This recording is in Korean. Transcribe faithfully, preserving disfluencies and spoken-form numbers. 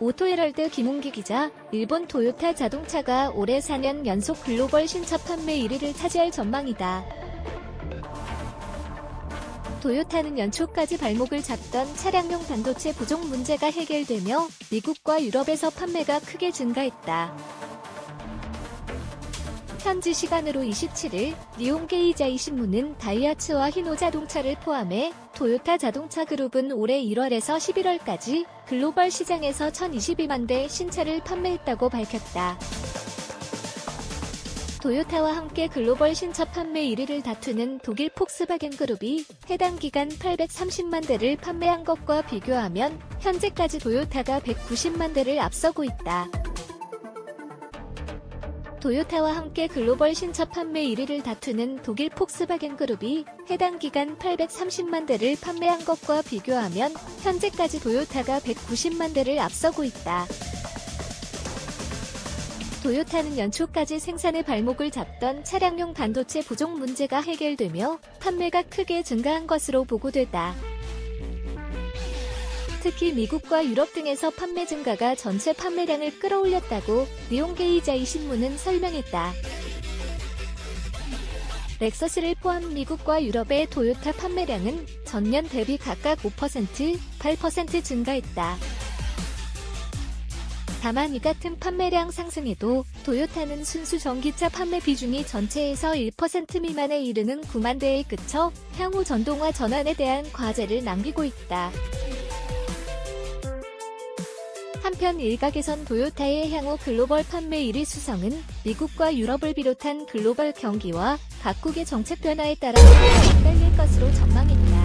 오토헤럴드 김웅기 기자, 일본 토요타 자동차가 올해 사 년 연속 글로벌 신차 판매 일 위를 차지할 전망이다. 토요타는 연초까지 발목을 잡던 차량용 반도체 부족 문제가 해결되며 미국과 유럽에서 판매가 크게 증가했다. 현지 시간으로 이십칠 일, 니혼게이자이 신문은 다이하츠와 히노자동차를 포함해 토요타 자동차 그룹은 올해 일월에서 십일월까지 글로벌 시장에서 천이십이만 대 신차를 판매했다고 밝혔다. 토요타와 함께 글로벌 신차 판매 일 위를 다투는 독일 폭스바겐 그룹이 해당 기간 팔백삼십만 대를 판매한 것과 비교하면 현재까지 토요타가 백구십만 대를 앞서고 있다. 토요타와 함께 글로벌 신차 판매 일 위를 다투는 독일 폭스바겐 그룹이 해당 기간 팔백삼십만 대를 판매한 것과 비교하면 현재까지 토요타가 백구십만 대를 앞서고 있다. 토요타는 연초까지 생산의 발목을 잡던 차량용 반도체 부족 문제가 해결되며 판매가 크게 증가한 것으로 보고됐다. 특히 미국과 유럽 등에서 판매 증가가 전체 판매량을 끌어올렸다고 니혼게이자이 신문은 설명했다. 렉서스를 포함 미국과 유럽의 토요타 판매량은 전년 대비 각각 오 퍼센트, 팔 퍼센트 증가했다. 다만 이 같은 판매량 상승에도 토요타는 순수 전기차 판매 비중이 전체에서 일 퍼센트 미만에 이르는 구만 대에 그쳐 향후 전동화 전환에 대한 과제를 남기고 있다. 한편 일각에선 토요타의 향후 글로벌 판매 일 위 수성은 미국과 유럽을 비롯한 글로벌 경기와 각국의 정책 변화에 따라 엇갈릴 것으로 전망했다.